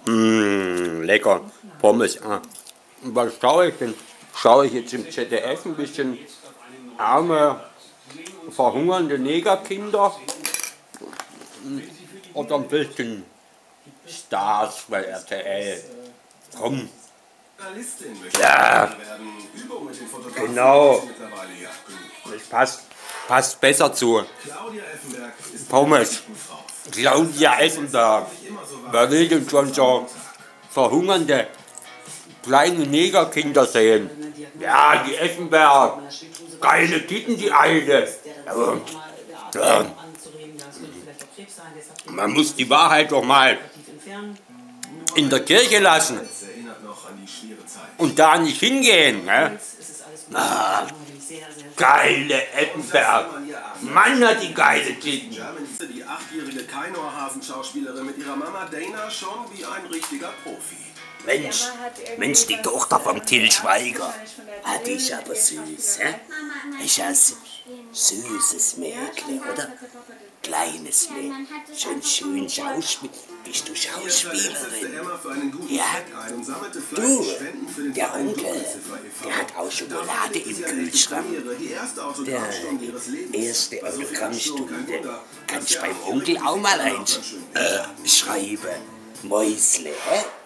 Lecker. Pommes. Und was schaue ich denn? Schaue ich jetzt im ZDF ein bisschen arme, verhungernde Negerkinder? Oder ein bisschen Stars bei RTL? Komm. Ja, genau. Das passt besser zu Pommes. Claudia Effenberg. Wer will denn schon so verhungernde kleine Negerkinder sehen? Ja, die Effenberg. Geile Titten, die alte. Ja. Man muss die Wahrheit doch mal in der Kirche lassen und da nicht hingehen. Ne? Geile Effenberg. Mann, hat die geile Titten. Die 8-jährige Kainor-Hafen-Schauspielerin mit ihrer Mama Dana schon wie ein richtiger Profi. Mensch, die Tochter vom Til Schweiger. Die ist aber süß, hä? Ist ja ein süßes Mädchen, oder? Kleines Mädchen. Schön Schauspiel. Bist du Schauspielerin? Ja? Du, der Onkel, der hat auch Schokolade im Kühlschrank. Der erste Autogrammstunde. Kannst beim Onkel auch mal eins schreiben. Mäusle, hä?